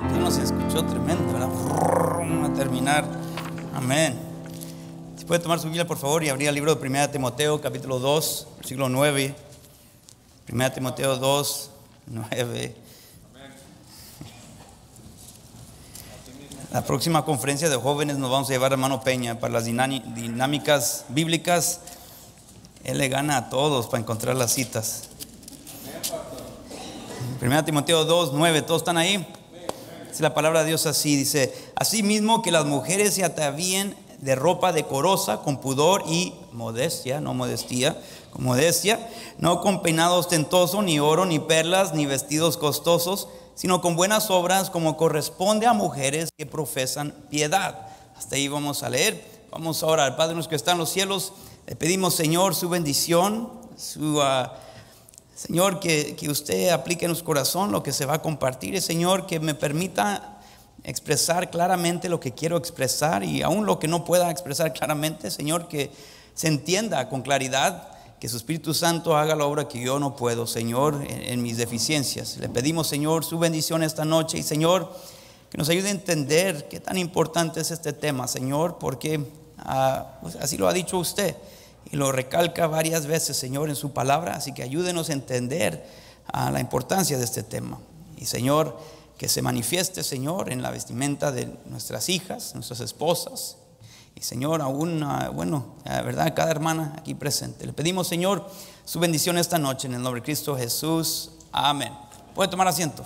Ya nos escuchó tremendo, ¿verdad? Vamos a terminar. Amén. Si puede tomar su Biblia, por favor, y abrir el libro de 1 Timoteo, capítulo 2, versículo 9. 1 Timoteo 2, 9. La próxima conferencia de jóvenes nos vamos a llevar a hermano Peña para las dinámicas bíblicas. Él le gana a todos para encontrar las citas. 1 Timoteo 2, 9, ¿todos están ahí? Dice la palabra de Dios así, dice: asimismo que las mujeres se atavíen de ropa decorosa, con pudor y modestia, no modestia, con modestia, no con peinado ostentoso, ni oro, ni perlas, ni vestidos costosos, sino con buenas obras, como corresponde a mujeres que profesan piedad. Hasta ahí vamos a leer. Vamos a orar. Padre nuestro que está en los cielos, le pedimos, Señor, su bendición, Señor, que usted aplique en nuestro corazón lo que se va a compartir. Señor, que me permita expresar claramente lo que quiero expresar, y aún lo que no pueda expresar claramente, Señor, que se entienda con claridad. Que su Espíritu Santo haga la obra que yo no puedo, Señor, en mis deficiencias. Le pedimos, Señor, su bendición esta noche. Y, Señor, que nos ayude a entender qué tan importante es este tema, Señor, porque pues así lo ha dicho usted y lo recalca varias veces, Señor, en su palabra. Así que ayúdenos a entender la importancia de este tema. Y, Señor, que se manifieste, Señor, en la vestimenta de nuestras hijas, nuestras esposas. Y, Señor, aún, verdad, cada hermana aquí presente. Le pedimos, Señor, su bendición esta noche en el nombre de Cristo Jesús. Amén. Puede tomar asiento.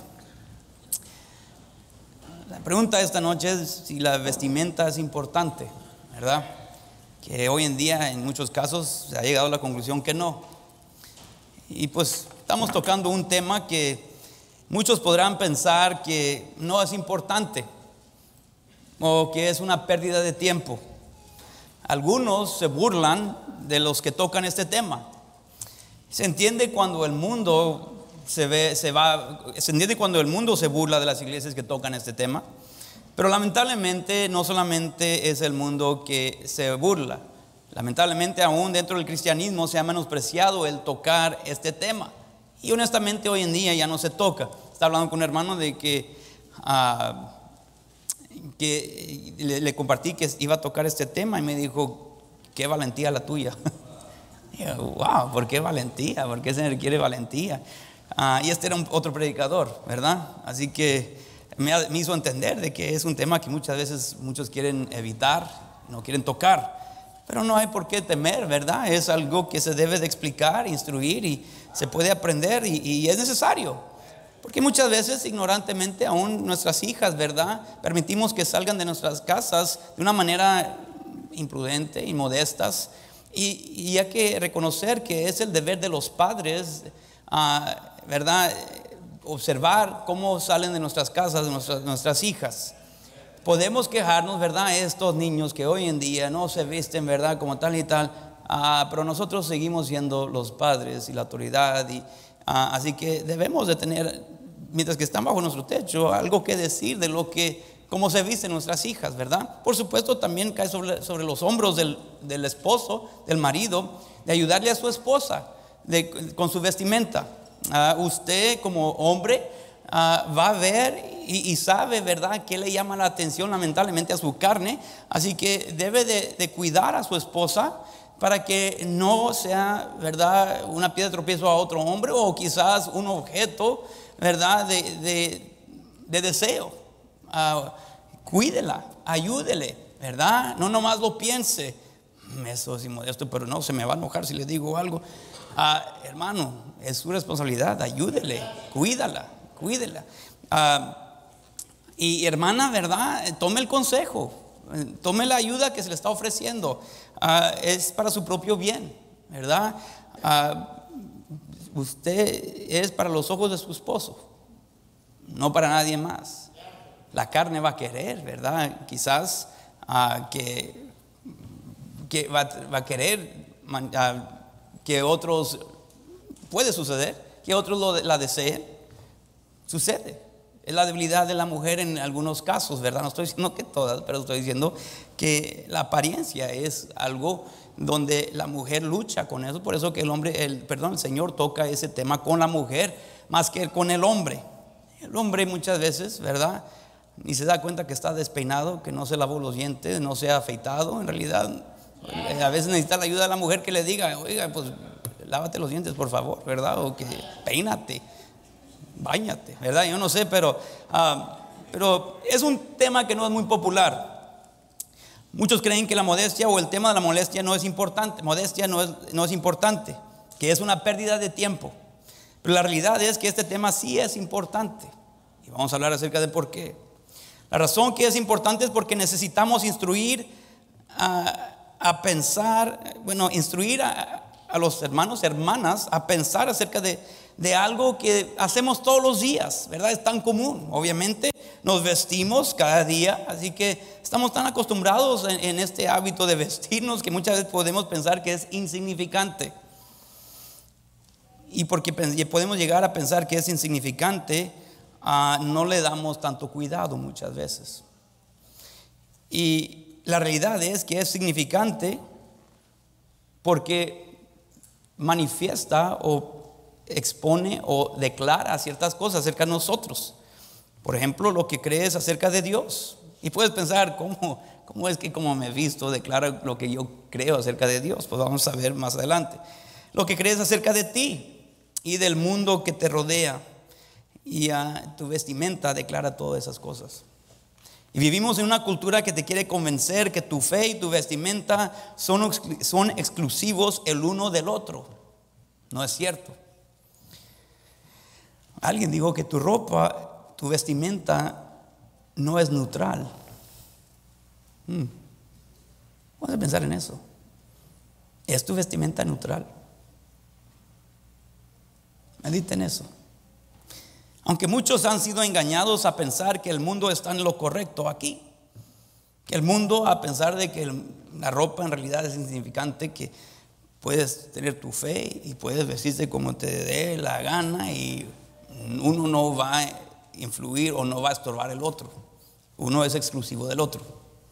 La pregunta esta noche es si la vestimenta es importante, ¿verdad? Que hoy en día en muchos casos se ha llegado a la conclusión que no. Y pues estamos tocando un tema que muchos podrán pensar que no es importante o que es una pérdida de tiempo. Algunos se burlan de los que tocan este tema. Se entiende cuando el mundo se entiende cuando el mundo se burla de las iglesias que tocan este tema. Pero lamentablemente no solamente es el mundo que se burla. Lamentablemente aún dentro del cristianismo se ha menospreciado el tocar este tema. Y honestamente hoy en día ya no se toca. Estaba hablando con un hermano de que le compartí que iba a tocar este tema y me dijo: qué valentía la tuya. Y yo, wow, ¿por qué valentía? ¿Por qué se requiere valentía? Y este era otro predicador, ¿verdad? Así que me hizo entender de que es un tema que muchas veces muchos quieren evitar, no quieren tocar. Pero no hay por qué temer, ¿verdad? Es algo que se debe de explicar, instruir, y se puede aprender, y es necesario. Porque muchas veces ignorantemente aún nuestras hijas, ¿verdad?, permitimos que salgan de nuestras casas de una manera imprudente, inmodestas. Y hay que reconocer que es el deber de los padres, ¿verdad?, observar cómo salen de nuestras casas nuestras hijas. Podemos quejarnos, ¿verdad?, estos niños que hoy en día no se visten, ¿verdad?, como tal y tal, pero nosotros seguimos siendo los padres y la autoridad, así que debemos de tener, mientras que están bajo nuestro techo, algo que decir de cómo se visten nuestras hijas, ¿verdad? Por supuesto también cae sobre los hombros del esposo, del marido, de ayudarle a su esposa con su vestimenta. Usted como hombre va a ver y sabe, ¿verdad?, qué le llama la atención lamentablemente a su carne. Así que debe de cuidar a su esposa para que no sea, ¿verdad?, una piedra de tropiezo a otro hombre, o quizás un objeto, ¿verdad?, de deseo. Cuídela, ayúdele, ¿verdad? No nomás lo piense. Eso es inmodesto, pero no se me va a enojar si le digo algo. Hermano, es su responsabilidad, ayúdele, cuídela. Y hermana, ¿verdad?, tome el consejo, tome la ayuda que se le está ofreciendo. Es para su propio bien, ¿verdad? Usted es para los ojos de su esposo, no para nadie más. La carne va a querer, ¿verdad?, quizás que va a querer que otros, puede suceder que otros la deseen. Sucede. Es la debilidad de la mujer en algunos casos, ¿verdad? No estoy diciendo que todas, pero estoy diciendo que la apariencia es algo donde la mujer lucha con eso. Por eso que el Señor toca ese tema con la mujer más que con el hombre. El hombre muchas veces, ¿verdad?, y se da cuenta que está despeinado, que no se lavó los dientes, no se ha afeitado. En realidad, a veces necesita la ayuda de la mujer que le diga: oiga, pues lávate los dientes, por favor, ¿verdad? O que peínate, báñate, ¿verdad? Yo no sé, pero es un tema que no es muy popular. Muchos creen que la modestia o el tema de la molestia no es importante. Modestia no es importante, que es una pérdida de tiempo. Pero la realidad es que este tema sí es importante. Y vamos a hablar acerca de por qué. La razón que es importante es porque necesitamos instruir a pensar, instruir a los hermanos, hermanas, a pensar acerca de algo que hacemos todos los días, ¿verdad? Es tan común. Obviamente nos vestimos cada día, así que estamos tan acostumbrados en este hábito de vestirnos que muchas veces podemos pensar que es insignificante. Y porque podemos llegar a pensar que es insignificante, no le damos tanto cuidado muchas veces. Y la realidad es que es significante porque manifiesta o expone o declara ciertas cosas acerca de nosotros. Por ejemplo, lo que crees acerca de Dios. Y puedes pensar: ¿cómo es que como me visto declara lo que yo creo acerca de Dios? Pues vamos a ver más adelante. Lo que crees acerca de ti y del mundo que te rodea, y tu vestimenta declara todas esas cosas. Y vivimos en una cultura que te quiere convencer que tu fe y tu vestimenta son exclusivos el uno del otro. No es cierto. Alguien dijo que tu ropa, tu vestimenta no es neutral. Puedes pensar en eso. ¿Es tu vestimenta neutral? Medita en eso. Aunque muchos han sido engañados a pensar que el mundo está en lo correcto aquí, que el mundo, a pensar de que la ropa en realidad es insignificante, que puedes tener tu fe y puedes vestirte como te dé la gana y uno no va a influir o no va a estorbar el otro, uno es exclusivo del otro.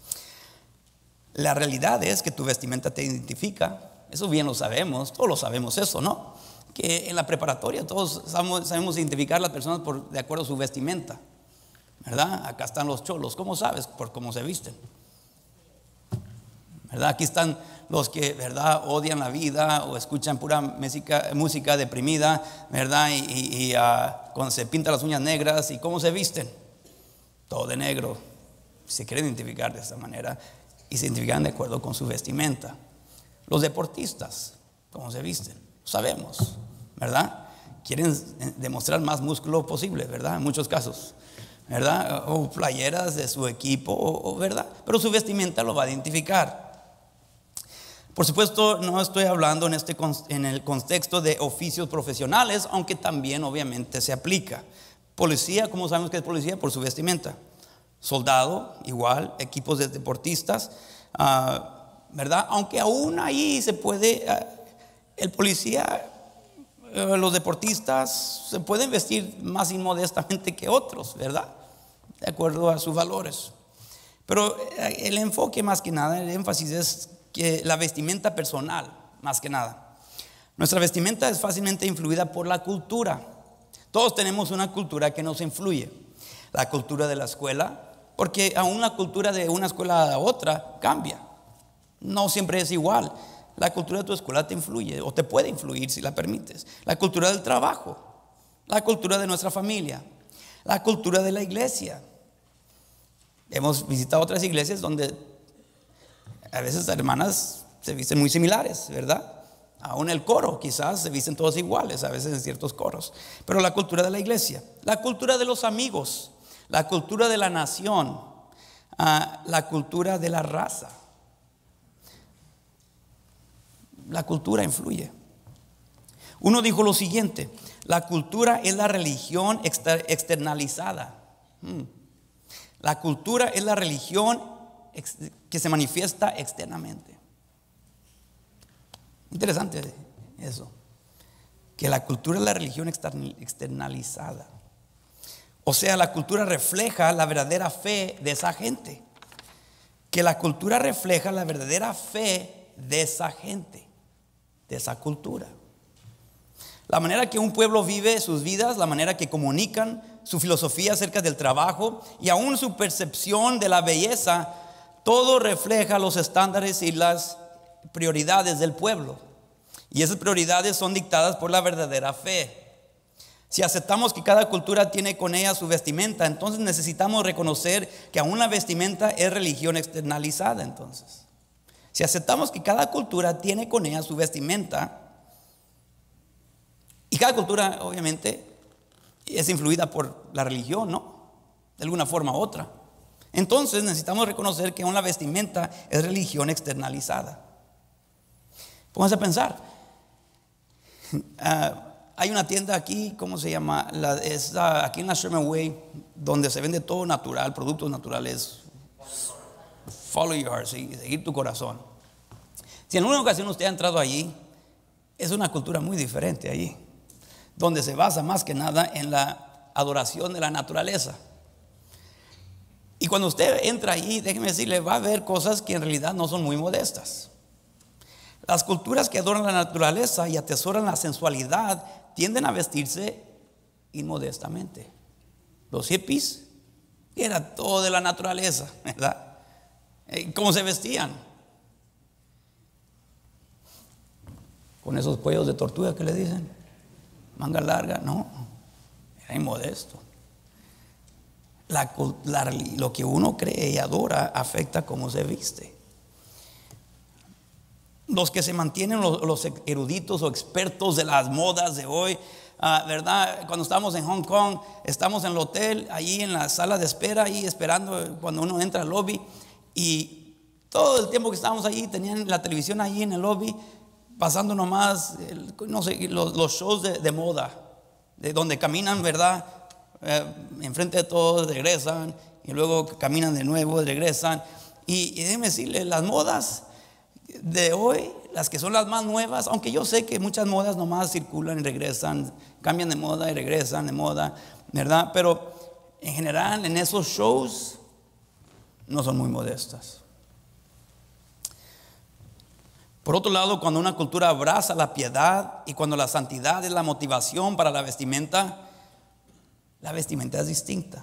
La realidad es que tu vestimenta te identifica. Eso bien lo sabemos, todos lo sabemos eso, ¿no? Que en la preparatoria todos sabemos identificar a las personas de acuerdo a su vestimenta, ¿verdad? Acá están los cholos. ¿Cómo sabes? Por cómo se visten, ¿verdad? Aquí están los que, ¿verdad?, odian la vida o escuchan pura música deprimida, ¿verdad? Y cuando se pintan las uñas negras, ¿y cómo se visten? Todo de negro. Se quieren identificar de esta manera y se identifican de acuerdo con su vestimenta. Los deportistas, ¿cómo se visten? Sabemos, ¿verdad? Quieren demostrar más músculo posible, ¿verdad? En muchos casos, ¿verdad? O playeras de su equipo, ¿verdad? Pero su vestimenta lo va a identificar. Por supuesto, no estoy hablando en el contexto de oficios profesionales, aunque también obviamente se aplica. Policía, ¿cómo sabemos que es policía? Por su vestimenta. Soldado, igual, equipos de deportistas, ¿verdad? Aunque aún ahí se puede... el policía, los deportistas se pueden vestir más inmodestamente que otros, ¿verdad? De acuerdo a sus valores. Pero el enfoque más que nada, el énfasis es que la vestimenta personal, más que nada. Nuestra vestimenta es fácilmente influida por la cultura. Todos tenemos una cultura que nos influye. La cultura de la escuela, porque aún la cultura de una escuela a otra cambia. No siempre es igual. La cultura de tu escuela te influye o te puede influir si la permites. La cultura del trabajo, la cultura de nuestra familia, la cultura de la iglesia. Hemos visitado otras iglesias donde a veces las hermanas se visten muy similares, ¿verdad? Aún el coro quizás se visten todos iguales, a veces en ciertos coros. Pero la cultura de la iglesia, la cultura de los amigos, la cultura de la nación, la cultura de la raza. La cultura influye. Uno dijo lo siguiente: la cultura es la religión externalizada. La cultura es la religión que se manifiesta externamente. Interesante eso, que la cultura es la religión externalizada. O sea, la cultura refleja la verdadera fe de esa gente. Que la cultura refleja la verdadera fe de esa gente, de esa cultura. La manera que un pueblo vive sus vidas, la manera que comunican su filosofía acerca del trabajo y aún su percepción de la belleza, todo refleja los estándares y las prioridades del pueblo. Y esas prioridades son dictadas por la verdadera fe. Si aceptamos que cada cultura tiene con ella su vestimenta, entonces necesitamos reconocer que aún la vestimenta es religión externalizada. Entonces, si aceptamos que cada cultura tiene con ella su vestimenta, y cada cultura obviamente es influida por la religión, ¿no? De alguna forma u otra. Entonces necesitamos reconocer que aún la vestimenta es religión externalizada. Pónganse a pensar. Hay una tienda aquí, ¿cómo se llama? Aquí en la Sherman Way, donde se vende todo natural, productos naturales. Follow your heart, seguir tu corazón. Si en alguna ocasión usted ha entrado allí, es una cultura muy diferente allí, donde se basa más que nada en la adoración de la naturaleza. Y cuando usted entra allí, déjeme decirle, va a ver cosas que en realidad no son muy modestas. Las culturas que adoran la naturaleza y atesoran la sensualidad tienden a vestirse inmodestamente. Los hippies, era todo de la naturaleza, ¿verdad? ¿Cómo se vestían? Con esos cuellos de tortuga que le dicen, manga larga, no, era inmodesto. Lo que uno cree y adora afecta cómo se viste. Los que se mantienen, los eruditos o expertos de las modas de hoy, ¿verdad? Cuando estamos en Hong Kong, estamos en el hotel, allí en la sala de espera, ahí esperando cuando uno entra al lobby, y todo el tiempo que estábamos allí tenían la televisión allí en el lobby, pasando nomás, no sé, los shows de moda, de donde caminan, ¿verdad? Enfrente de todos, regresan, y luego caminan de nuevo, regresan. Y déjenme decirle, las modas de hoy, las que son las más nuevas, aunque yo sé que muchas modas nomás circulan y regresan, cambian de moda y regresan de moda, ¿verdad? Pero en general en esos shows no son muy modestas. Por otro lado, cuando una cultura abraza la piedad y cuando la santidad es la motivación para la vestimenta es distinta.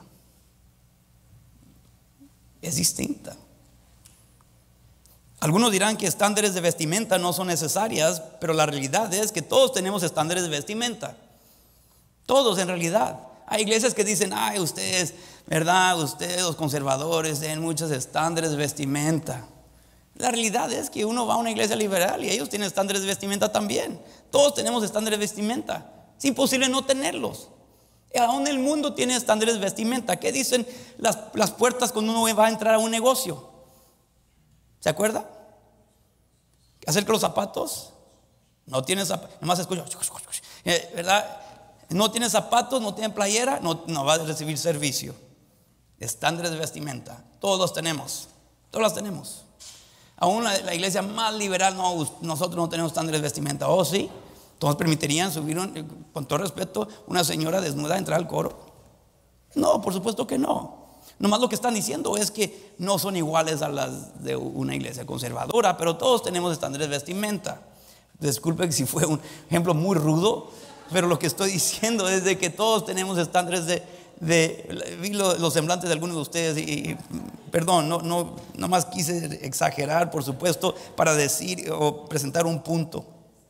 Es distinta. Algunos dirán que estándares de vestimenta no son necesarias, pero la realidad es que todos tenemos estándares de vestimenta. Todos en realidad. Hay iglesias que dicen, ay, ustedes, ¿verdad? Ustedes los conservadores tienen muchos estándares de vestimenta. La realidad es que uno va a una iglesia liberal y ellos tienen estándares de vestimenta también. Todos tenemos estándares de vestimenta. Es imposible no tenerlos. Aún el mundo tiene estándares de vestimenta. ¿Qué dicen las puertas cuando uno va a entrar a un negocio? ¿Se acuerda? Acerca de los zapatos. No tiene zapatos, nomás escucha, ¿verdad? No tiene zapatos, no tiene playera, no va a recibir servicio. Estándares de vestimenta. Todos los tenemos. Todos los tenemos. Aún la iglesia más liberal, nosotros no tenemos estándares de vestimenta. ¿Oh, sí? ¿Todos permitirían subir, con todo respeto, una señora desnuda a entrar al coro? No, por supuesto que no. Nomás lo que están diciendo es que no son iguales a las de una iglesia conservadora, pero todos tenemos estándares de vestimenta. Disculpe si fue un ejemplo muy rudo, pero lo que estoy diciendo es de que todos tenemos estándares vi los semblantes de algunos de ustedes y perdón, no más quise exagerar, por supuesto, para decir o presentar un punto.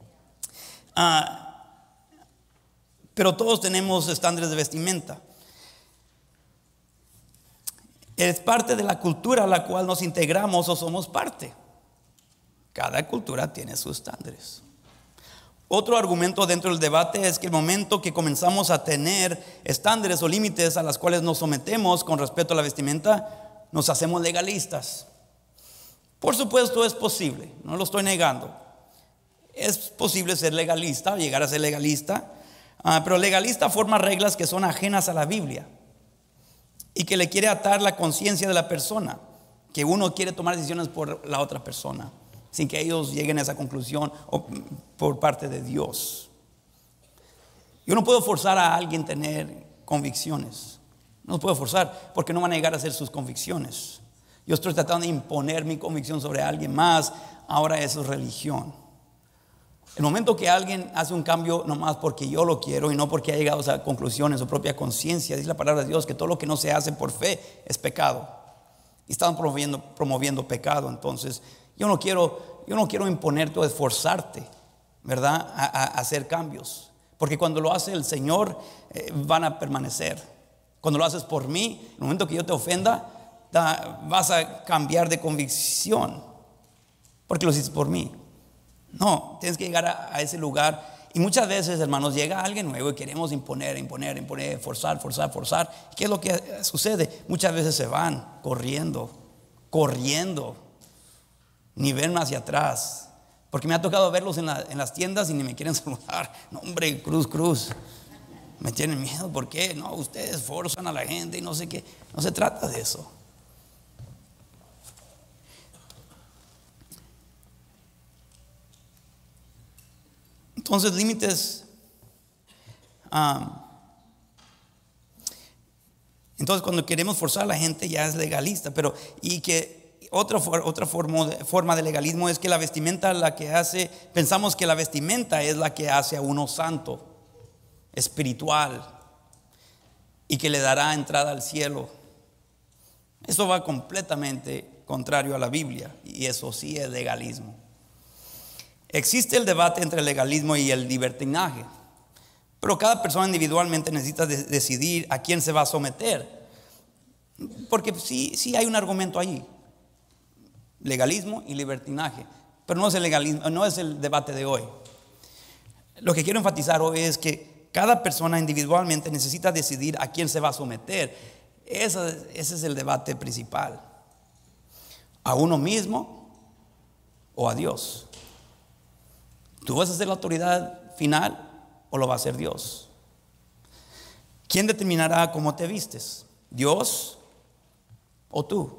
Pero todos tenemos estándares de vestimenta. Es parte de la cultura a la cual nos integramos o somos parte. Cada cultura tiene sus estándares. Otro argumento dentro del debate es que el momento que comenzamos a tener estándares o límites a los cuales nos sometemos con respecto a la vestimenta, nos hacemos legalistas. Por supuesto es posible, no lo estoy negando. Es posible ser legalista, llegar a ser legalista, pero legalista forma reglas que son ajenas a la Biblia y que le quiere atar la conciencia de la persona, que uno quiere tomar decisiones por la otra persona, sin que ellos lleguen a esa conclusión o por parte de Dios. Yo no puedo forzar a alguien a tener convicciones. No los puedo forzar porque no van a llegar a ser sus convicciones. Yo estoy tratando de imponer mi convicción sobre alguien más. Ahora eso es religión. El momento que alguien hace un cambio nomás porque yo lo quiero y no porque ha llegado a esa conclusión en su propia conciencia, dice la palabra de Dios que todo lo que no se hace por fe es pecado. Y están promoviendo pecado. Entonces yo no quiero imponerte o esforzarte, ¿verdad? A hacer cambios. Porque cuando lo hace el Señor, van a permanecer. Cuando lo haces por mí, en el momento que yo te ofenda, vas a cambiar de convicción. Porque lo hiciste por mí. No, tienes que llegar a ese lugar. Y muchas veces, hermanos, llega alguien nuevo y queremos imponer, forzar. ¿Qué es lo que sucede? Muchas veces se van corriendo, ni ven hacia atrás. Porque me ha tocado verlos en las tiendas y ni me quieren saludar. No, hombre, cruz. Me tienen miedo. ¿Por qué? No, ustedes forzan a la gente y no sé qué. No se trata de eso. Entonces, límites. Entonces, cuando queremos forzar a la gente ya es legalista. Pero, y que otra forma de legalismo es que la vestimenta la que hace, pensamos que la vestimenta es la que hace a uno santo, espiritual, y que le dará entrada al cielo. Eso va completamente contrario a la Biblia, y eso sí es legalismo. Existe el debate entre el legalismo y el libertinaje, pero cada persona individualmente necesita decidir a quién se va a someter, porque sí hay un argumento allí: legalismo y libertinaje, pero no es el legalismo, no es el debate de hoy. Lo que quiero enfatizar hoy es que cada persona individualmente necesita decidir a quién se va a someter. Ese es el debate principal: a uno mismo o a Dios. ¿Tú vas a ser la autoridad final o lo va a hacer Dios? ¿Quién determinará cómo te vistes? ¿Dios o tú?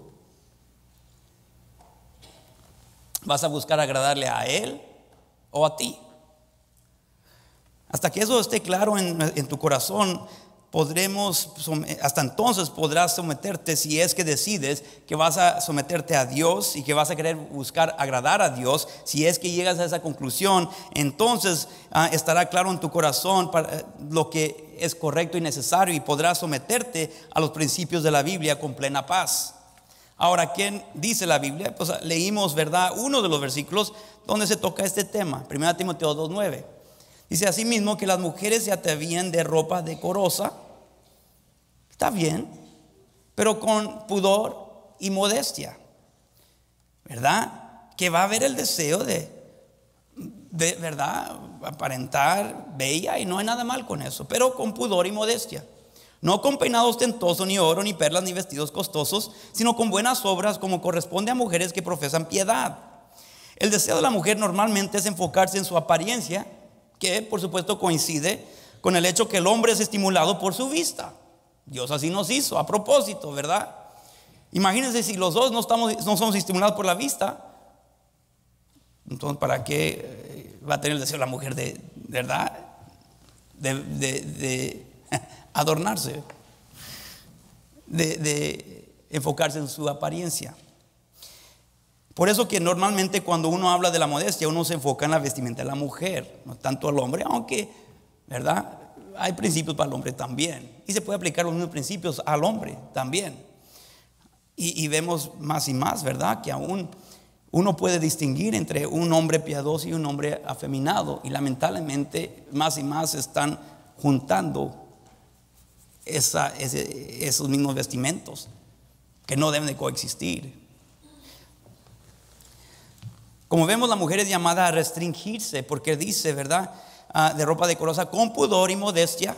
¿Vas a buscar agradarle a Él o a ti? Hasta que eso esté claro en tu corazón, hasta entonces podrás someterte, si es que decides que vas a someterte a Dios y que vas a querer buscar agradar a Dios. Si es que llegas a esa conclusión, entonces estará claro en tu corazón lo que es correcto y necesario, y podrás someterte a los principios de la Biblia con plena paz. Ahora, ¿qué dice la Biblia? Pues leímos, ¿verdad?, uno de los versículos donde se toca este tema, 1 Timoteo 2:9. Dice: asimismo, que las mujeres se atavíen de ropa decorosa. Está bien, pero con pudor y modestia, ¿verdad? Que va a haber el deseo de ¿verdad?, aparentar bella, y no hay nada mal con eso, pero con pudor y modestia. No con peinado ostentoso, ni oro, ni perlas, ni vestidos costosos, sino con buenas obras, como corresponde a mujeres que profesan piedad. El deseo de la mujer normalmente es enfocarse en su apariencia, que por supuesto coincide con el hecho que el hombre es estimulado por su vista. Dios así nos hizo a propósito, ¿verdad? Imagínense si los dos no somos estimulados por la vista. Entonces, ¿para qué va a tener el deseo la mujer de verdad? De adornarse, de enfocarse en su apariencia. Por eso que normalmente cuando uno habla de la modestia, uno se enfoca en la vestimenta de la mujer, no tanto al hombre, aunque, ¿verdad?, hay principios para el hombre también, y se puede aplicar los mismos principios al hombre también. Y vemos más y más, ¿verdad?, que aún uno puede distinguir entre un hombre piadoso y un hombre afeminado, y lamentablemente más y más se están juntando esos mismos vestimentos que no deben de coexistir. Como vemos, la mujer es llamada a restringirse, porque dice, ¿verdad?, de ropa decorosa, con pudor y modestia.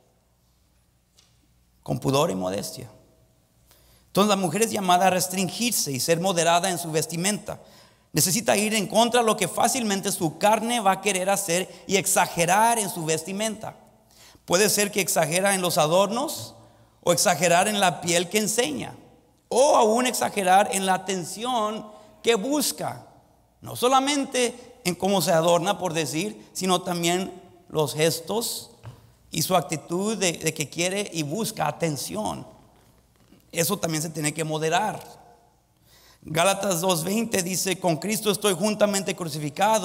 Con pudor y modestia. Entonces la mujer es llamada a restringirse y ser moderada en su vestimenta. Necesita ir en contra de lo que fácilmente su carne va a querer hacer y exagerar en su vestimenta. Puede ser que exagera en los adornos, o exagerar en la piel que enseña, o aún exagerar en la atención que busca. No solamente en cómo se adorna, por decir, sino también los gestos y su actitud de que quiere y busca atención. Eso también se tiene que moderar. Gálatas 2:20 dice: con Cristo estoy juntamente crucificado,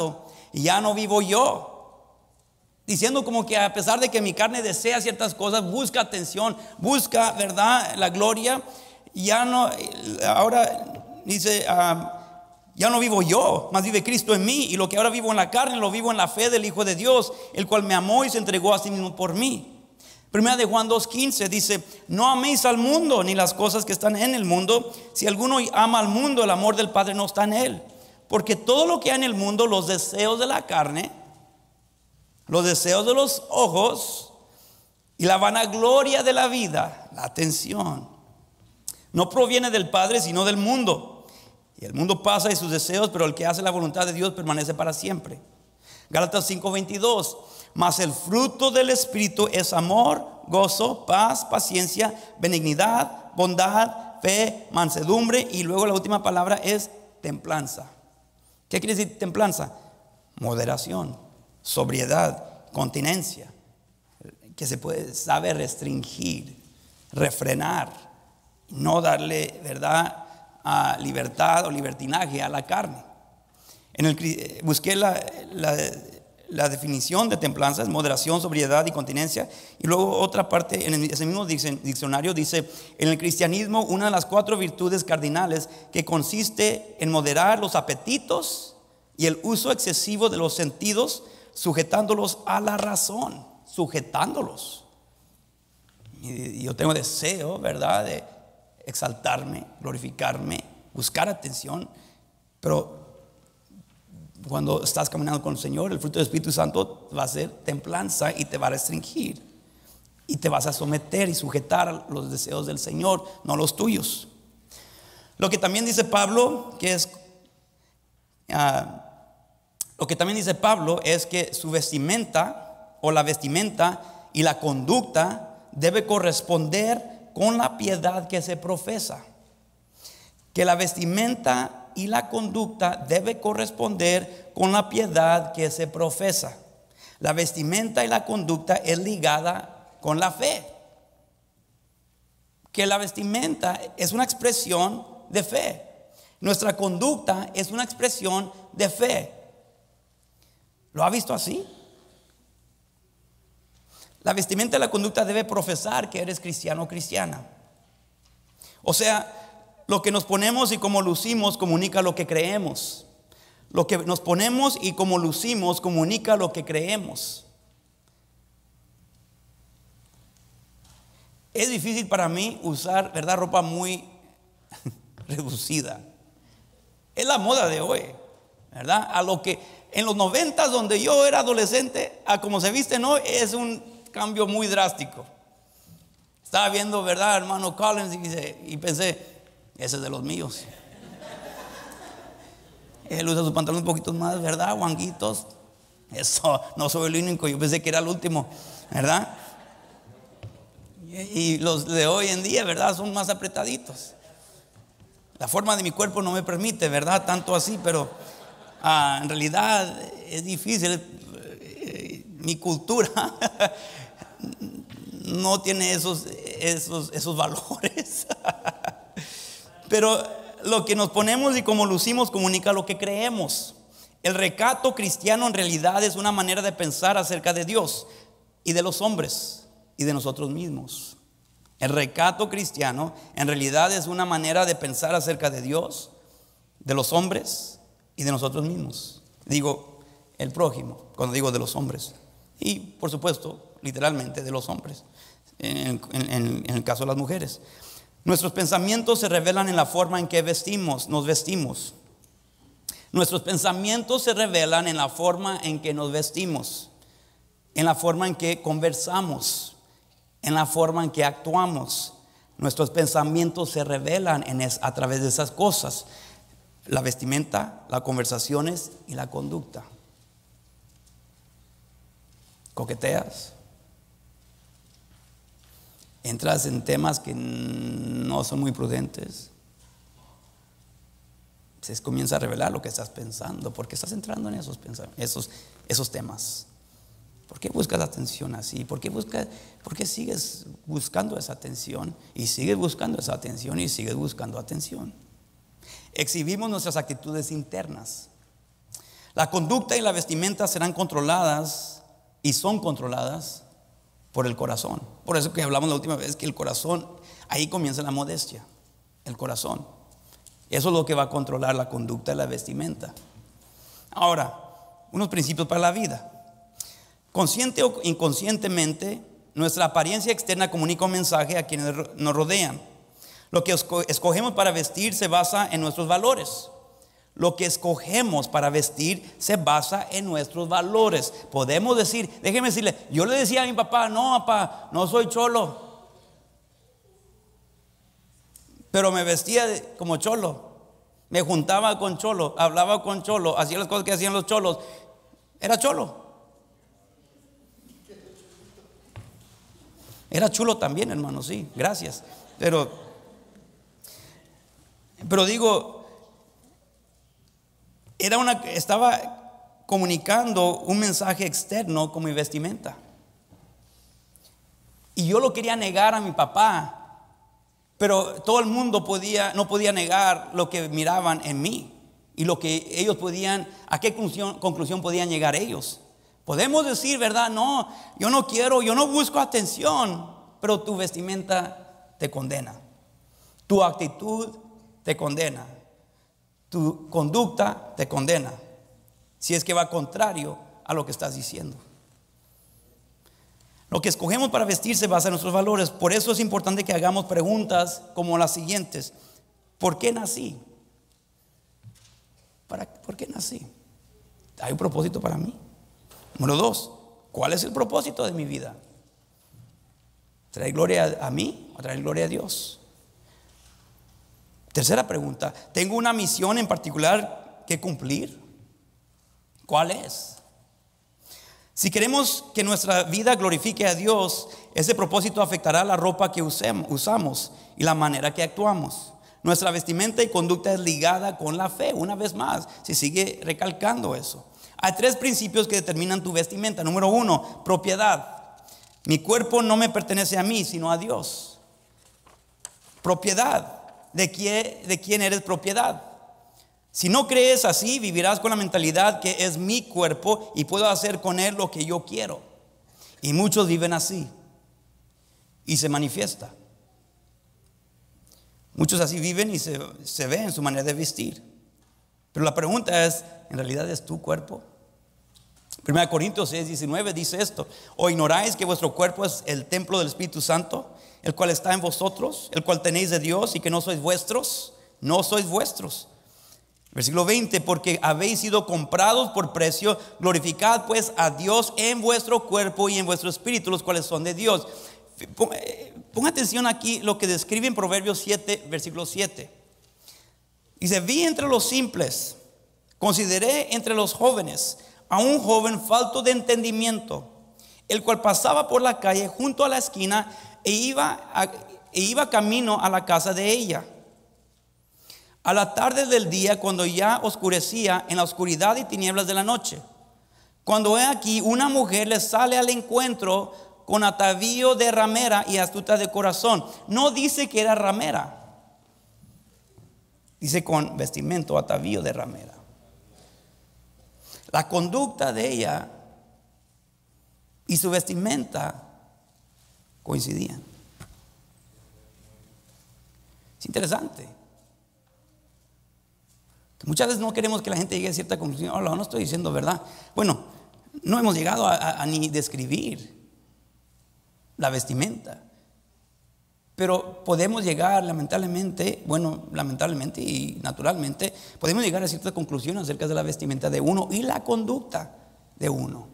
ya no vivo yo. Diciendo como que a pesar de que mi carne desea ciertas cosas, busca atención, busca, ¿verdad?, la gloria. Ya no, ahora dice, ya no vivo yo, mas vive Cristo en mí. Y lo que ahora vivo en la carne, lo vivo en la fe del Hijo de Dios, el cual me amó y se entregó a sí mismo por mí. Primera de Juan 2:15 dice: no améis al mundo ni las cosas que están en el mundo. Si alguno ama al mundo, el amor del Padre no está en él. Porque todo lo que hay en el mundo, los deseos de la carne, los deseos de los ojos y la vanagloria de la vida, la atención, no proviene del Padre sino del mundo. Y el mundo pasa y sus deseos, pero el que hace la voluntad de Dios permanece para siempre. Gálatas 5:22: mas el fruto del Espíritu es amor, gozo, paz, paciencia, benignidad, bondad, fe, mansedumbre. Y luego la última palabra es templanza. ¿Qué quiere decir templanza? Moderación, sobriedad, continencia, que se puede saber restringir, refrenar, no darle, ¿verdad?, a libertad o libertinaje a la carne. Busqué la definición de templanza: es moderación, sobriedad y continencia. Y luego otra parte en ese mismo diccionario dice: en el cristianismo, una de las 4 virtudes cardinales, que consiste en moderar los apetitos y el uso excesivo de los sentidos, sujetándolos a la razón, sujetándolos. Y yo tengo deseo, ¿verdad?, de exaltarme, glorificarme, buscar atención. Pero cuando estás caminando con el Señor, el fruto del Espíritu Santo va a ser templanza y te va a restringir. Y te vas a someter y sujetar a los deseos del Señor, no los tuyos. Lo que también dice Pablo, es que su vestimenta o la vestimenta y la conducta debe corresponder con la piedad que se profesa. Que la vestimenta y la conducta debe corresponder con la piedad que se profesa. La vestimenta y la conducta es ligada con la fe. Que la vestimenta es una expresión de fe. Nuestra conducta es una expresión de fe. ¿Lo ha visto así? La vestimenta y la conducta debe profesar que eres cristiano o cristiana. O sea, lo que nos ponemos y cómo lucimos comunica lo que creemos. Lo que nos ponemos y cómo lucimos comunica lo que creemos. Es difícil para mí usar, ¿verdad?, ropa muy reducida. Es la moda de hoy, ¿verdad? A lo que en los 90, donde yo era adolescente, a como se visten hoy, es un cambio muy drástico. Estaba viendo, ¿verdad?, hermano Collins, y pensé: ese es de los míos. Él usa sus pantalones un poquito más, ¿verdad?, guanguitos. Eso, no soy el único, yo pensé que era el último, ¿verdad? Y los de hoy en día, ¿verdad?, son más apretaditos. La forma de mi cuerpo no me permite, ¿verdad?, tanto así, pero en realidad es difícil. Mi cultura no tiene esos valores. Pero lo que nos ponemos y cómo lucimos comunica lo que creemos. El recato cristiano en realidad es una manera de pensar acerca de Dios y de los hombres y de nosotros mismos. El recato cristiano en realidad es una manera de pensar acerca de Dios, de los hombres y de nosotros mismos. Digo el prójimo cuando digo de los hombres. Y por supuesto, literalmente, de los hombres, en el caso de las mujeres. Nuestros pensamientos se revelan en la forma en que nos vestimos. Nuestros pensamientos se revelan en la forma en que nos vestimos, en la forma en que conversamos, en la forma en que actuamos. Nuestros pensamientos se revelan a través de esas cosas: la vestimenta, las conversaciones y la conducta. Coqueteas, entras en temas que no son muy prudentes, se comienza a revelar lo que estás pensando. ¿Por qué estás entrando en esos temas? ¿Por qué buscas atención así? ¿Por qué sigues buscando esa atención? Y sigues buscando esa atención y sigues buscando atención. Exhibimos nuestras actitudes internas. La conducta y la vestimenta serán controladas y son controladas por el corazón. Por eso que hablamos la última vez que el corazón, ahí comienza la modestia, el corazón. Eso es lo que va a controlar la conducta y la vestimenta. Ahora, unos principios para la vida. Consciente o inconscientemente, nuestra apariencia externa comunica un mensaje a quienes nos rodean. Lo que escogemos para vestir se basa en nuestros valores. Lo que escogemos para vestir se basa en nuestros valores. Podemos decir, déjeme decirle, yo le decía a mi papá, no papá, no soy cholo, pero me vestía como cholo, me juntaba con cholo, hablaba con cholo, hacía las cosas que hacían los cholos, era cholo. Era chulo también, hermano, sí, gracias. Pero digo, estaba comunicando un mensaje externo con mi vestimenta. Y yo lo quería negar a mi papá, pero todo el mundo no podía negar lo que miraban en mí y lo que ellos podían, a qué conclusión podían llegar ellos. Podemos decir, ¿verdad? No, yo no busco atención, pero tu vestimenta te condena. Tu actitud te condena. Tu conducta te condena. Si es que va contrario a lo que estás diciendo. Lo que escogemos para vestir se basa en nuestros valores. Por eso es importante que hagamos preguntas como las siguientes. ¿Por qué nací? ¿Por qué nací? ¿Hay un propósito para mí? Número 2, ¿cuál es el propósito de mi vida? ¿Traer gloria a mí o traer gloria a Dios? Tercera pregunta, ¿tengo una misión en particular que cumplir? ¿Cuál es? Si queremos que nuestra vida glorifique a Dios, ese propósito afectará la ropa que usamos y la manera que actuamos. Nuestra vestimenta y conducta es ligada con la fe. Una vez más, se sigue recalcando eso. Hay 3 principios que determinan tu vestimenta. Número 1, propiedad. Mi cuerpo no me pertenece a mí, sino a Dios. Propiedad. ¿De quién eres propiedad? Si no crees así, vivirás con la mentalidad que es mi cuerpo y puedo hacer con él lo que yo quiero. Y muchos viven así y se manifiesta. Muchos así viven y se ve en su manera de vestir. Pero la pregunta es, ¿en realidad es tu cuerpo? 1 Corintios 6:19 dice esto: ¿o ignoráis que vuestro cuerpo es el templo del Espíritu Santo, el cual está en vosotros, el cual tenéis de Dios, y que no sois vuestros? No sois vuestros. Versículo 20: porque habéis sido comprados por precio, glorificad pues a Dios en vuestro cuerpo y en vuestro espíritu, los cuales son de Dios. Ponga atención aquí lo que describe en Proverbios 7, versículo 7. Dice: vi entre los simples, consideré entre los jóvenes a un joven falto de entendimiento, el cual pasaba por la calle junto a la esquina e iba camino a la casa de ella. A la tarde del día, cuando ya oscurecía, en la oscuridad y tinieblas de la noche, cuando he aquí una mujer le sale al encuentro con atavío de ramera y astuta de corazón. No dice que era ramera, dice con vestimento, atavío de ramera. La conducta de ella y su vestimenta coincidían. Es interesante que muchas veces no queremos que la gente llegue a cierta conclusión. No estoy diciendo verdad. Bueno, no hemos llegado a ni describir la vestimenta, pero podemos llegar lamentablemente y naturalmente podemos llegar a ciertas conclusiones acerca de la vestimenta de uno y la conducta de uno.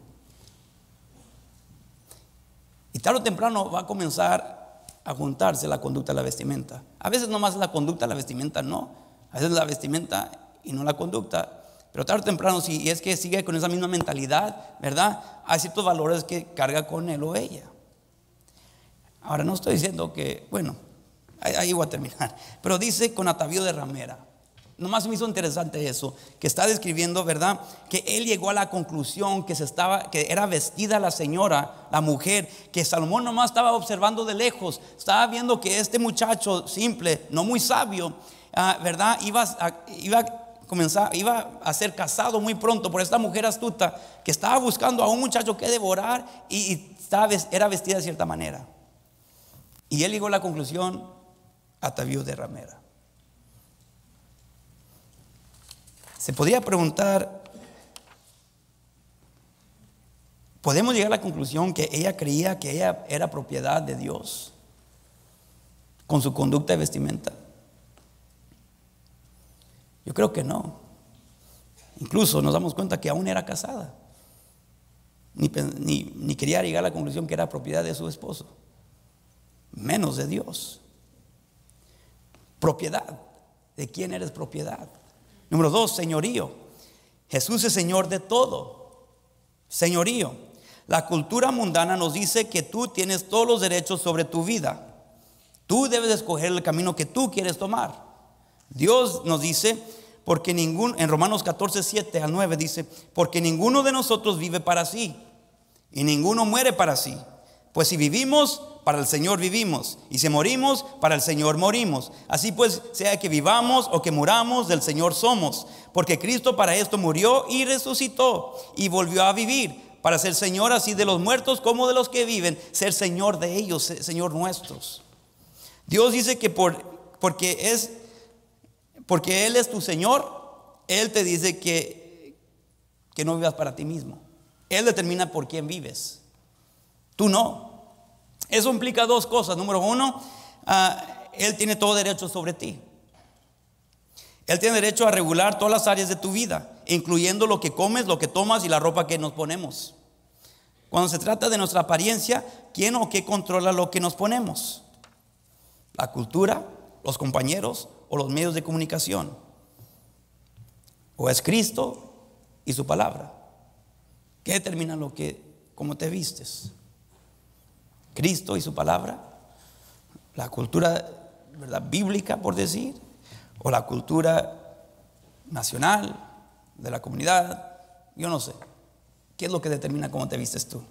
Y tarde o temprano va a comenzar a juntarse la conducta y la vestimenta. A veces nomás la conducta, la vestimenta no. A veces la vestimenta y no la conducta. Pero tarde o temprano, si es que sigue con esa misma mentalidad, ¿verdad? Hay ciertos valores que carga con él o ella. Ahora no estoy diciendo que, ahí voy a terminar. Pero dice con atavío de ramera. Nomás me hizo interesante eso, que está describiendo, ¿verdad? Que él llegó a la conclusión que era vestida la señora, la mujer, que Salomón nomás estaba observando de lejos. Estaba viendo que este muchacho simple, no muy sabio, ¿verdad? Iba iba a ser casado muy pronto por esta mujer astuta que estaba buscando a un muchacho que devorar y era vestida de cierta manera. Y él llegó a la conclusión: atavío de ramera. Se podría preguntar, ¿podemos llegar a la conclusión que ella creía que ella era propiedad de Dios con su conducta de vestimenta? Yo creo que no. Incluso nos damos cuenta que aún era casada. Ni quería llegar a la conclusión que era propiedad de su esposo, menos de Dios. Propiedad. ¿De quién eres propiedad? Número 2, señorío. Jesús es Señor de todo. Señorío. La cultura mundana nos dice que tú tienes todos los derechos sobre tu vida. Tú debes escoger el camino que tú quieres tomar. Dios nos dice, en Romanos 14, 7 al 9 dice: porque ninguno de nosotros vive para sí, y ninguno muere para sí. Pues si vivimos, para el Señor vivimos, y si morimos, para el Señor morimos. Así pues, sea que vivamos o que muramos, del Señor somos. Porque Cristo para esto murió y resucitó y volvió a vivir, para ser Señor así de los muertos como de los que viven, ser Señor de ellos, Señor nuestros. Dios dice que porque Él es tu Señor, Él te dice que no vivas para ti mismo. Él determina por quién vives, tú no. Eso implica dos cosas. Número 1, Él tiene todo derecho sobre ti. Él tiene derecho a regular todas las áreas de tu vida, incluyendo lo que comes, lo que tomas y la ropa que nos ponemos. Cuando se trata de nuestra apariencia, ¿quién o qué controla lo que nos ponemos? ¿La cultura, los compañeros o los medios de comunicación? ¿O es Cristo y su palabra? ¿Qué determina cómo te vistes? Cristo y su palabra, la cultura, ¿verdad?, bíblica, por decir, o la cultura nacional de la comunidad. Yo no sé qué es lo que determina cómo te vistes tú.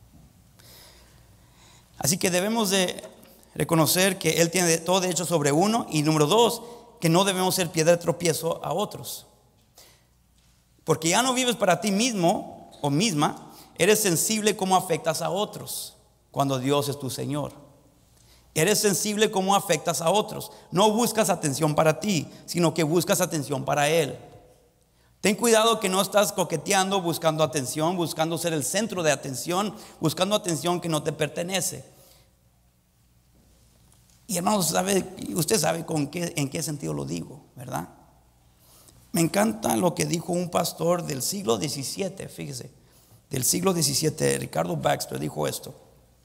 Así que debemos de reconocer que Él tiene todo derecho sobre uno, y número 2, que no debemos ser piedra de tropiezo a otros. Porque ya no vives para ti mismo o misma, eres sensible cómo afectas a otros. Cuando Dios es tu Señor, eres sensible cómo afectas a otros. No buscas atención para ti, sino que buscas atención para Él. Ten cuidado que no estás coqueteando, buscando atención, buscando ser el centro de atención, buscando atención que no te pertenece. Y hermanos, usted sabe en qué sentido lo digo, ¿verdad? Me encanta lo que dijo un pastor del siglo XVII, fíjese, del siglo XVII, Ricardo Baxter, dijo esto: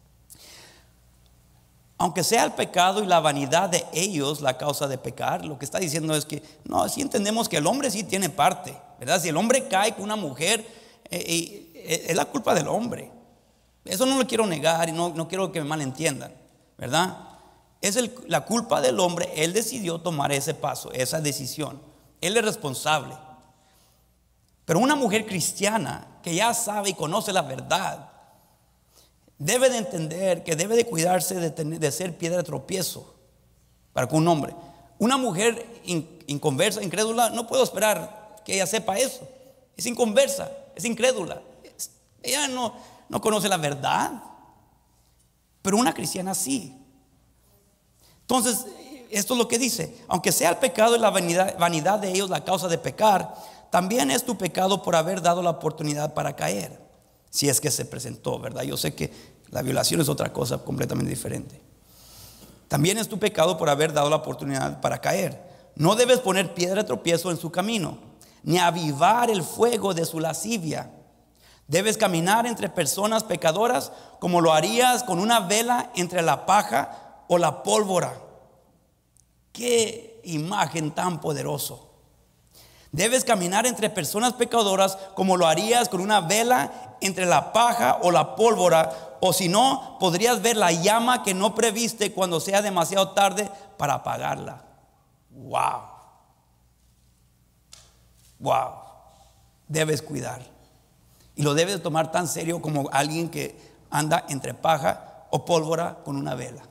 aunque sea el pecado y la vanidad de ellos la causa de pecar, lo que está diciendo es que no, sí entendemos que el hombre sí tiene parte, ¿verdad? Si el hombre cae con una mujer, es la culpa del hombre. Eso no lo quiero negar y no quiero que me malentiendan, ¿verdad? Es la culpa del hombre. Él decidió tomar ese paso, esa decisión. Él es responsable. Pero una mujer cristiana que ya sabe y conoce la verdad, debe de entender que debe de cuidarse de ser piedra de tropiezo para con un hombre. Una mujer inconversa, incrédula, no puedo esperar que ella sepa eso. Es inconversa, es incrédula. Ella no conoce la verdad. Pero una cristiana sí. Entonces, esto es lo que dice: aunque sea el pecado y la vanidad de ellos la causa de pecar, también es tu pecado por haber dado la oportunidad para caer. Si es que se presentó, ¿verdad? Yo sé que la violación es otra cosa completamente diferente. También es tu pecado por haber dado la oportunidad para caer. No debes poner piedra de tropiezo en su camino, ni avivar el fuego de su lascivia. Debes caminar entre personas pecadoras como lo harías con una vela entre la paja o la pólvora. Qué imagen tan poderoso. Debes caminar entre personas pecadoras como lo harías con una vela entre la paja o la pólvora, o si no, podrías ver la llama que no previste cuando sea demasiado tarde para apagarla. Wow. Wow. Debes cuidar. Y lo debes tomar tan serio como alguien que anda entre paja o pólvora con una vela.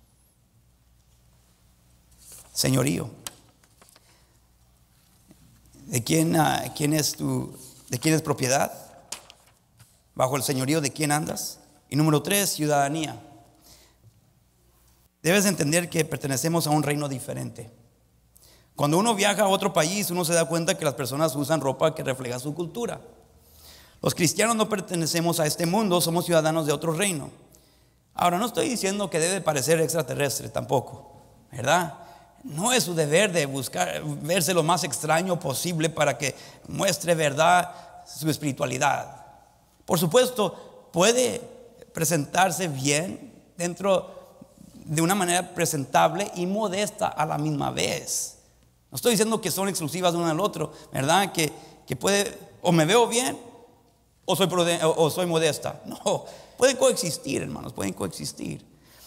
Señorío. ¿De quién es propiedad? ¿Bajo el señorío de quién andas? Y número 3, ciudadanía. Debes entender que pertenecemos a un reino diferente. Cuando uno viaja a otro país, uno se da cuenta que las personas usan ropa que refleja su cultura. Los cristianos no pertenecemos a este mundo, somos ciudadanos de otro reino. Ahora, no estoy diciendo que debe parecer extraterrestre tampoco, ¿verdad? No es su deber de buscar verse lo más extraño posible para que muestre verdad su espiritualidad. Por supuesto, puede presentarse bien dentro de una manera presentable y modesta a la misma vez. No estoy diciendo que son exclusivas de uno al otro, ¿verdad? Que puede, o me veo bien o soy modesta. No, pueden coexistir, hermanos, pueden coexistir.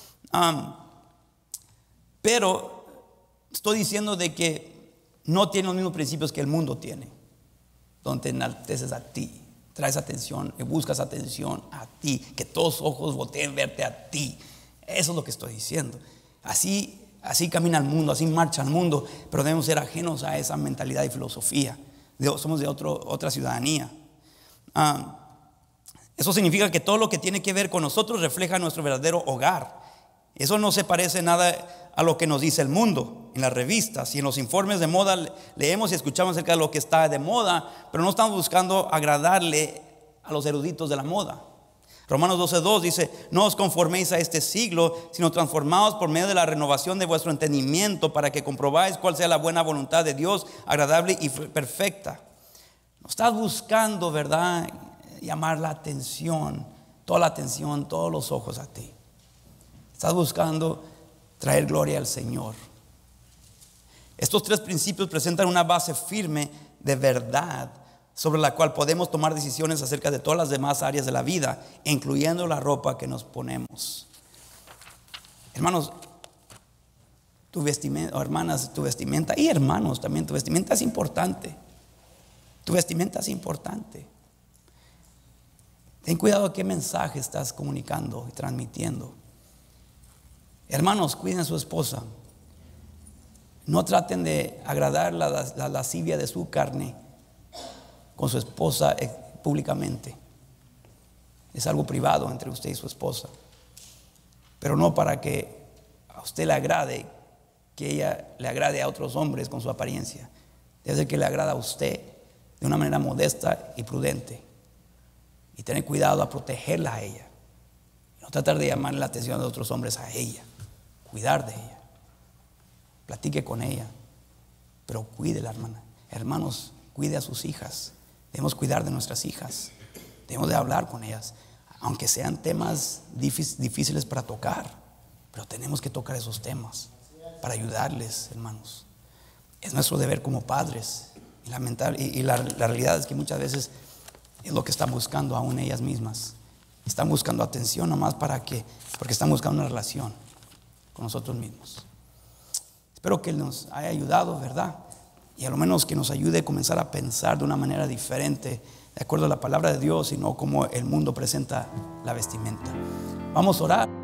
Pero estoy diciendo de que no tiene los mismos principios que el mundo tiene, donde te enalteces a ti, traes atención, buscas atención a ti, que todos los ojos volteen verte a ti. Eso es lo que estoy diciendo. Así camina el mundo, así marcha el mundo, pero debemos ser ajenos a esa mentalidad y filosofía. Somos de otra ciudadanía. Eso significa que todo lo que tiene que ver con nosotros refleja nuestro verdadero hogar. Eso no se parece nada a lo que nos dice el mundo en las revistas y en los informes de moda. Leemos y escuchamos acerca de lo que está de moda, pero no estamos buscando agradarle a los eruditos de la moda. Romanos 12:2 dice: no os conforméis a este siglo, sino transformaos por medio de la renovación de vuestro entendimiento, para que comprobáis cuál sea la buena voluntad de Dios, agradable y perfecta. No estás buscando, ¿verdad?, llamar la atención, toda la atención, todos los ojos a ti. Estás buscando traer gloria al Señor. Estos 3 principios presentan una base firme de verdad sobre la cual podemos tomar decisiones acerca de todas las demás áreas de la vida, incluyendo la ropa que nos ponemos. Hermanos, tu vestimenta, o hermanas, tu vestimenta, y hermanos también, tu vestimenta es importante. Tu vestimenta es importante. Ten cuidado de qué mensaje estás comunicando y transmitiendo. Hermanos, cuiden a su esposa. No traten de agradar la lascivia de su carne con su esposa públicamente. Es algo privado entre usted y su esposa, pero no para que a usted le agrade, que ella le agrade a otros hombres con su apariencia. Debe ser que le agrada a usted de una manera modesta y prudente, y tener cuidado a protegerla a ella, no tratar de llamarle la atención de otros hombres a ella. Cuidar de ella, platique con ella, pero cuide la hermana. Hermanos, cuide a sus hijas. Debemos cuidar de nuestras hijas, debemos de hablar con ellas, aunque sean temas difíciles para tocar, pero tenemos que tocar esos temas para ayudarles, hermanos. Es nuestro deber como padres. Y la realidad es que muchas veces es lo que están buscando aún ellas mismas. Están buscando atención nomás porque están buscando una relación con nosotros mismos. Espero que nos haya ayudado, ¿verdad? Y a lo menos que nos ayude a comenzar a pensar de una manera diferente, de acuerdo a la palabra de Dios, y no como el mundo presenta la vestimenta. Vamos a orar.